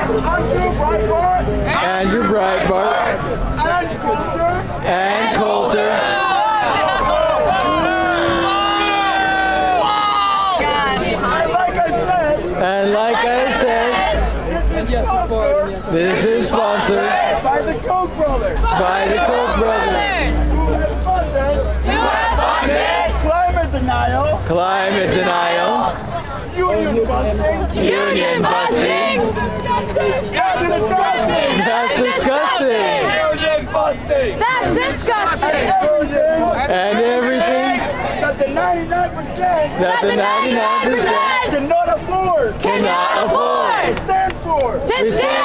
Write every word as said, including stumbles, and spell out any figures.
Andrew Breitbart. Andrew Breitbart. And Coulter. And Coulter. And like I said, this is sponsored by the Koch brothers. By the Koch brothers. Who have funded, Who have funded climate denial, climate denial, union busting, union busting. That's disgusting. That's disgusting. Union busting. That's disgusting. And And everything everything that the ninety-nine percent that the ninety-nine percent cannot afford. cannot afford. Stand for. To stand